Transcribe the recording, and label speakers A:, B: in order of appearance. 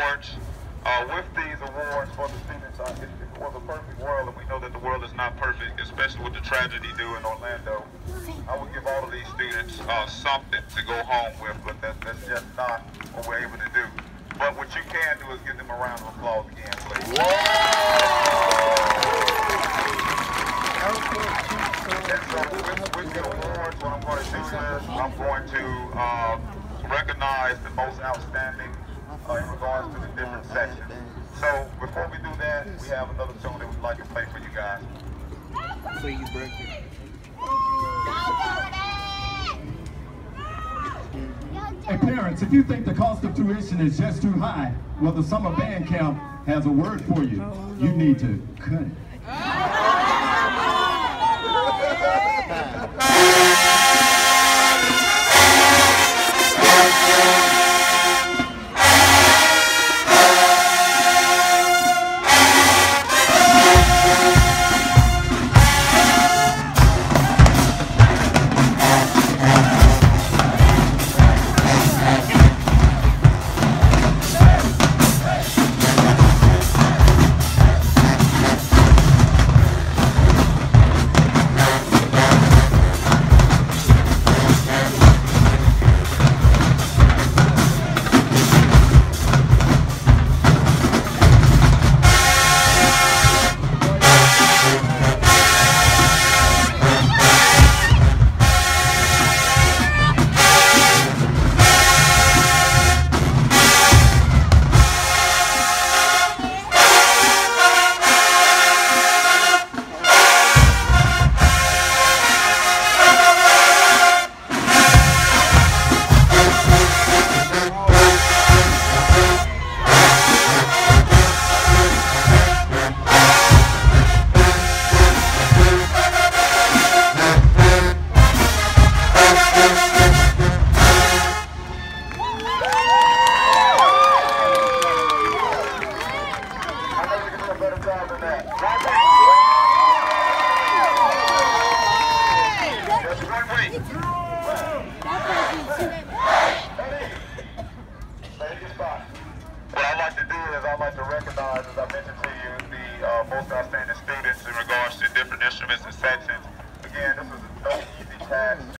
A: awards. With these awards for the students, it was a perfect world, and we know that the world is not perfect, especially with the tragedy due in Orlando. I would give all of these students something to go home with, but that's just not what we're able to do. But what you can do is give them a round of applause again, please. And so with the awards, what I'm going to do is I'm going to recognize the most outstanding in regards to the different sections. So before we do that, we have another tune that we'd like to play for you guys.
B: So you break it.
C: Hey parents, if you think the cost of tuition is just too high, well, the summer band camp has a word for you. You need to cut it.
A: What I'd like to do is I'd like to recognize, as I mentioned to you, the most outstanding students in regards to different instruments and sections. Again, this is no easy task.